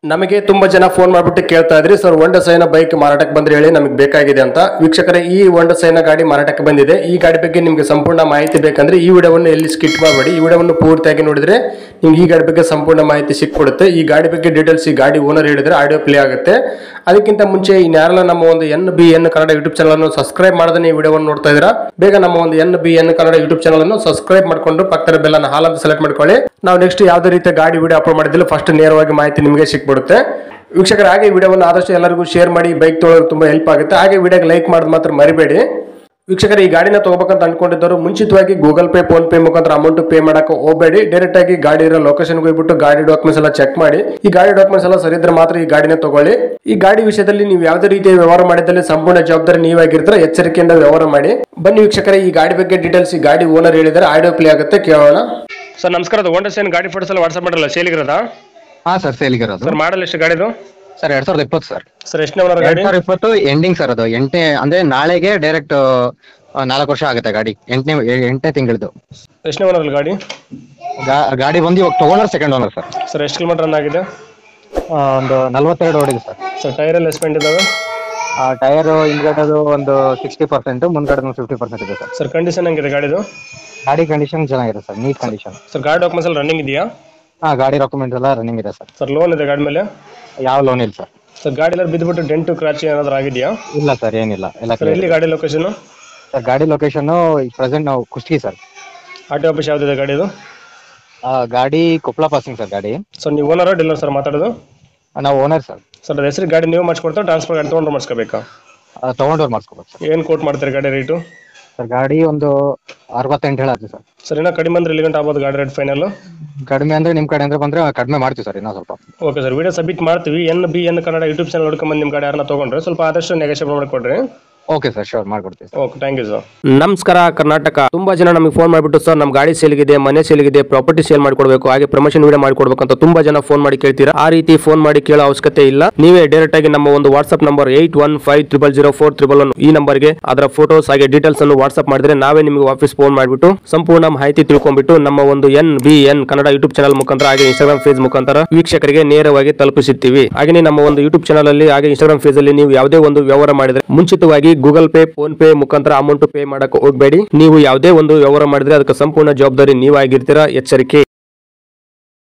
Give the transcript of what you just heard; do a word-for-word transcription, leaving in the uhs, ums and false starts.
ನಮಗೆ ತುಂಬಾ ಜನ ಫೋನ್ ಮಾಡಿಬಿಟ್ಟು ಕೇಳ್ತಾ ಇದ್ರಿ ಸರ್ ಹೋಂಡಾ ಸೈನ್ ಬೈಕ್ ಮಾರಾಟಕ್ಕೆ ಬಂದ್ರೆ ಹೇಳಿ ನಮಗೆ ಬೇಕಾಗಿದೆ ಅಂತ. ವೀಕ್ಷಕರೇ, ಈ ಹೋಂಡಾ ಸೈನ್ ಗಾಡಿ ಮಾರಾಟಕ್ಕೆ ಬಂದಿದೆ. ಈ ಗಾಡಿ ಬಗ್ಗೆ ನಿಮಗೆ ಸಂಪೂರ್ಣ ಮಾಹಿತಿ ಬೇಕಂದ್ರೆ ಈ ವಿಡಿಯೋವನ್ನು ಎಲ್ಲಿ ಸ್ಕಿಪ್ ಮಾಡಬೇಡಿ. ಈ ವಿಡಿಯೋವನ್ನು ಪೂರ್ತಿಯಾಗಿ ನೋಡಿದ್ರೆ ನಿಮ್ಗೆ ಈ ಗಾಡಿ ಬಗ್ಗೆ ಸಂಪೂರ್ಣ ಮಾಹಿತಿ ಸಿಕ್ಬಿಡುತ್ತೆ. ಈ ಗಾಡಿ ಬಗ್ಗೆ ಡೀಟೇಲ್ಸ್ ಈ ಗಾಡಿ ಓನರ್ ಹೇಳಿದ್ರೆ ಆಡಿಯೋ ಪ್ಲೇ ಆಗುತ್ತೆ. ಅದಕ್ಕಿಂತ ಮುಂಚೆ ಇನ್ಯಾರಲ್ಲ ನಮ್ಮ ಒಂದು N B N Kannada YouTube channel ಅನ್ನು ಸಬ್ಸ್ಕ್ರೈಬ್ ಮಾಡದೇ ಈ ವಿಡಿಯೋವನ್ನು ನೋಡ್ತಾ ಇದ್ದೀರಾ, ಬೇಗ ನಮ್ಮ ಒಂದು N B N Kannada YouTube channel ಅನ್ನು ಸಬ್ಸ್ಕ್ರೈಬ್ ಮಾಡ್ಕೊಂಡು ಪಕ್ಕದ ಬೆಲ್ ಅನ್ನು ಹಾಲ್ ಅಂತ ಸೆಲೆಕ್ಟ್ ಮಾಡ್ಕೊಳ್ಳಿ. ನಾವು ನೆಕ್ಸ್ಟ್ ಯಾವುದೇ ರೀತಿಯ ಗಾಡಿ ವಿಡಿಯೋ ಅಪ್ಲೋಡ್ ಮಾಡಿದ್ರೆ ಫಸ್ಟ್ ನೇರವಾಗಿ ಮಾಹಿತಿ ನಿಮಗೆ ಸಿಕ್ಬಿಡುತ್ತೆ. ವೀಕ್ಷಕರ, ಹಾಗೆ ವಿಡಿಯೋವನ್ನು ಆದಷ್ಟು ಎಲ್ಲರಿಗೂ ಶೇರ್ ಮಾಡಿ, ಬೈಕ್ ತೊಗೊಳ್ಳೋದು ತುಂಬಾ ಹೆಲ್ಪ್ ಆಗುತ್ತೆ. ಹಾಗೆ ವಿಡಿಯೋಗೆ ಲೈಕ್ ಮಾಡೋದು ಮಾತ್ರ ಮರಿಬೇಡಿ. ವೀಕ್ಷಕರ, ಈ ಗಾಡಿನ ತಗೋಬೇಕಂತ ಅನ್ಕೊಂಡಿದ್ದವರು ಮುಂಚಿತವಾಗಿ ಗೂಗಲ್ ಪೇ ಫೋನ್ ಪೇ ಮುಖಾಂತರ ಅಮೌಂಟ್ ಪೇ ಮಾಡಕ್ಕೆ ಹೋಗಬೇಡಿ. ಡೈರೆಕ್ಟ್ ಆಗಿ ಗಾಡಿ ಇರೋ ಲೊಕೇಶನ್ಗೆ ಹೋಗ್ಬಿಟ್ಟು ಗಾಡಿ ಡಾಕ್ಯುಮೆಂಟ್ಸ್ ಎಲ್ಲ ಚೆಕ್ ಮಾಡಿ. ಈ ಗಾಡಿ ಡಾಕ್ಯುಮೆಂಟ್ಸ್ ಎಲ್ಲ ಸರಿ ಇದ್ರೆ ಮಾತ್ರ ಈ ಗಾಡಿನ ತಗೊಳ್ಳಿ. ಈ ಗಾಡಿ ವಿಷಯದಲ್ಲಿ ನೀವು ಯಾವುದೇ ರೀತಿಯ ವ್ಯವಹಾರ ಮಾಡಿದಲ್ಲಿ ಸಂಪೂರ್ಣ ಜವಾಬ್ದಾರಿ ನೀವಾಗಿರ್ತಾರೆ. ಎಚ್ಚರಿಕೆಯಿಂದ ವ್ಯವಹಾರ ಮಾಡಿ. ಬನ್ನಿ ವೀಕ್ಷಕರೇ, ಈ ಗಾಡಿ ಬಗ್ಗೆ ಡೀಟೇಲ್ಸ್ ಈ ಗಾಡಿ ಓನರ್ ಹೇಳಿದರೆ ಆಡಿಯೋ ಪ್ಲೇ ಆಗುತ್ತೆ, ಕೇಳೋಣ. ಸರ್ ನಮಸ್ಕಾರ, ಹೋಂಡಾ ಸೈನ್ ಗಾಡಿ ಫೋಟೋಸ್ ಎಲ್ಲ ವಾಟ್ಸ್ಆಪ್ ಮಾಡಲ್ಲ, ಸೇಲಿಗಿರೋದಾ? ಹಾ ಸರ್, ಸೇಲಿಗಿರೋದು. ಸರ್ ಮಾಡಲ್ ಎಷ್ಟು ಗಾಡಿದು? ಸರ್ ಎರಡ್ ಸಾವಿರದ ಇಪ್ಪತ್ತು ಸರ್. ಸರ್ ಎಷ್ಟನೇ ಓನರ್ ಗಾಡಿ? ಎರಡ್ ಸಾವಿರದ ಇಪ್ಪತ್ತು ಎಂಡಿಂಗ್ ಸರ್. ಅದು ಎಂಟನೇ ಅಂದ್ರೆ ನಾಳೆಗೆ ಡೈರೆಕ್ಟ್ ನಾಲ್ಕು ವರ್ಷ ಆಗುತ್ತೆ ಗಾಡಿ. ಎಂಟನೇ ಎಂಟನೇ ತಿಂಗಳದು. ಎಷ್ಟನೇ ಓನರ್ ಗಾಡಿ? ಗಾಡಿ ಬಂದು ಇವಾಗ ತಗೊಂಡ್ರೆ ಸೆಕೆಂಡ್ ಓನರ್ ಸರ್. ಸರ್ ಎಷ್ಟು ಕಿಲೋಮೀಟರ್ ರನ್ ಆಗಿದೆ? ಒಂದು ನಲ್ವತ್ತೆರಡು ಓಡಿದೆ ಸರ್. ಸರ್ ಟೈರ್ ಎಲ್ಲ ಎಸ್ಪೆಂಡ್ ಇದಾವೆ? ಟೈರ್ ಹಿಂದ್ಗಡೆದು ಒಂದು ಸಿಕ್ಸ್ಟಿ ಪರ್ಸೆಂಟ್, ಮುಂದ್ಗಡೆ ಫಿಫ್ಟಿ ಪರ್ಸೆಂಟ್ ಇದೆ ಸರ್. ಸರ್ ಕಂಡೀಷನ್ ಹೆಂಗಿದೆ ಗಾಡಿದು? ಗಾಡಿ ಕಂಡೀಷನ್ ಚೆನ್ನಾಗಿದೆ ಸರ್, ನೀಟ್ ಕಂಡೀಷನ್. ಸರ್ ಗಾಡಿ ಡಾಕ್ಯುಮೆಂಟ್ಸ್ ಎಲ್ಲ ರನ್ನಿಂಗ್ ಇದೆಯಾ? ಹಾ, ಗಾಡಿ ಡಾಕ್ಯುಮೆಂಟ್ಸ್ ಎಲ್ಲ ರನ್ನಿಂಗ್ ಇದೆ ಸರ್. ಸರ್ ಲೋನ್ ಇದೆ ಗಾಡಿ ಮೇಲೆ? ಯಾವ ಲೋನ್ ಇಲ್ಲ ಸರ್. ಸರ್ ಗಾಡಿ ಎಲ್ಲ ಬಿದ್ದುಬಿಟ್ಟು ಡೆಂಟು ಕ್ರಾಚ್ ಏನಾದ್ರು ಆಗಿದೆಯಾ? ಇಲ್ಲ ಸರ್, ಏನಿಲ್ಲ. ಎಲ್ಲ ಸರ್ ಎಲ್ಲಿ ಗಾಡಿ ಲೊಕೇಶನ್? ಸರ್ ಗಾಡಿ ಲೊಕೇಶನ್ ಪ್ರೆಸೆಂಟ್ ನಾವು Kushtagi sir. R T office ಯಾವ್ದಿದೆ ಗಾಡಿದು? ಗಾಡಿ ಕೊಪ್ಪಳ ಪಾಸಿಂಗ್ ಸರ್ ಗಾಡಿ. ಸರ್ ನೀವು ಓನರ್ ಡೀಲರ್ ಸರ್ ಮಾತಾಡೋದು? ನಾವು ಓನರ್ ಸರ್. ಸರ್ ಅದ ಹೆಸರು ಗಾಡಿ ನೀವು ಮಾಡಿಸ್ಕೊಡ್ತಾ ಟ್ರಾನ್ಸ್ಫರ್ ಗಾಡಿ ತೊಗೊಂಡ್ರೆ ಮಾಡಿಸ್ಕೋಬೇಕಾ? ತಗೊಂಡವ್ರು ಮಾಡಿಸ್ಕೋಬೇಕು ಸರ್. ಏನು ಕೋಟ್ ಮಾಡ್ತೀರಿ ಗಾಡಿ ರೇಟು? ಸರ್ ಗಾಡಿ ಒಂದು ಅರವತ್ತೆಂಟು ಹೇಳಾಗ್ತದೆ ಸರ್. ಸರ್ ಇನ್ನೂ ಕಡಿಮೆ ಅಂದ್ರೆ ಎಲ್ಲಿ ಗಂಟೆ ಆಗ್ಬೋದು ಗಾಡಿ ರೇಟ್ ಫೈನಲ್? ಕಡಿಮೆ ಅಂದ್ರೆ ನಿಮ್ಮ ಕಡೆ ಅಂದ್ರೆ ಬಂದ್ರೆ ಕಡಿಮೆ ಮಾಡ್ತೀವಿ ಸರ್, ಇನ್ನೂ ಸ್ವಲ್ಪ. ಓಕೆ ಸರ್, ವಿಡಿಯೋ ಸಬ್ಮಿಟ್ ಮಾಡ್ತೀವಿ. N B N Kannada YouTube channel ನೋಡ್ಕೊಂಬಂದು ನಿಮ್ಮ ಗಾಡಿ ಯಾರನ್ನ ತೊಗೊಂಡ್ರೆ ಸ್ವಲ್ಪ ಆದಷ್ಟು ನೆಗೋಷಿಯೇಟ್ ಮಾಡಿಕೊಡ್ರಿ. ಓಕೆ ಸರ್, ಶೋರ್ ಮಾಡ್ಕೊಡ್ತೀವಿ. Okay, thank you sir. ನಮಸ್ಕಾರ ಕರ್ನಾಟಕ. ತುಂಬಾ ಜನ ನಮಗೆ ಫೋನ್ ಮಾಡಿಬಿಟ್ಟು ಸರ್ ನಮ್ಮ ಗಾಡಿ ಸೇಲ್ಗಿದೆ, ಮನೆ ಸೇಲ್ಗಿದೆ, ಪ್ರಾಪರ್ಟಿ ಸೇಲ್ ಮಾಡ್ಕೊಡ್ಬೇಕು, ಹಾಗೆ ಪ್ರಮೋಷನ್ ವಿಡಿಯೋ ಮಾಡ್ಕೊಡ್ಬೇಕು ಅಂತ ತುಂಬಾ ಜನ ಫೋನ್ ಮಾಡಿ ಕೇಳ್ತೀರಾ. ಆ ರೀತಿ ಫೋನ್ ಮಾಡಿ ಕೇಳೋ ಅವಶ್ಯಕತೆ ಇಲ್ಲ. ನೀವೇ ಡೈರೆಕ್ಟ್ ಆಗಿ ನಮ್ಮ ಒಂದು WhatsApp number eight one five triple zero four triple one ಈ ನಂಬರ್ಗೆ ಅದರ ಫೋಟೋಸ್ ಹಾಗೆ ಡೀಟೇಲ್ಸ್ ಅನ್ನು ವಾಟ್ಸ್ಆಪ್ ಮಾಡಿದ್ರೆ ನಾವೇ ನಿಮಗೆ ವಾಪಸ್ ಫೋನ್ ಮಾಡಿಬಿಟ್ಟು ಸಂಪೂರ್ಣ ಮಾಹಿತಿ ತಿಳ್ಕೊಂಡ್ಬಿಟ್ಟು ನಮ್ಮ ಒಂದು N B N Kannada YouTube channel ಮುಖಾಂತರ ಹಾಗೆ ಇನ್ಸ್ಟಾಗ್ರಾಮ್ ಪೇಜ್ ಮುಖಾಂತರ ವೀಕ್ಷಕರಿಗೆ ನೇರವಾಗಿ ತಲುಪಿಸುತ್ತೀವಿ. ಹಾಗೆ ನಮ್ಮ ಒಂದು ಯೂಟ್ಯೂಬ್ ಚಾನಲ್ ಅಲ್ಲಿ ಹಾಗೆ ಇನ್ಸ್ಟಾಗ್ರಾಮ್ ಪೇಜ್ ಅಲ್ಲಿ ನೀವು ಯಾವುದೇ ಒಂದು ವ್ಯವಹಾರ ಮಾಡಿದ್ರೆ ಮುಂಚಿತವಾಗಿ ಗೂಗಲ್ ಪೇ ಫೋನ್ ಪೇ ಮುಖಾಂತರ ಅಮೌಂಟ್ ಪೇ ಮಾಡಕ್ಕೆ ಹೋಗಬೇಡಿ. ನೀವು ಯಾವುದೇ ಒಂದು ವ್ಯವಹಾರ ಮಾಡಿದ್ರೆ ಅದಕ್ಕೆ ಸಂಪೂರ್ಣ ಜವಾಬ್ದಾರಿ ನೀವಾಗಿರ್ತೀರಾ. ಎಚ್ಚರಿಕೆ.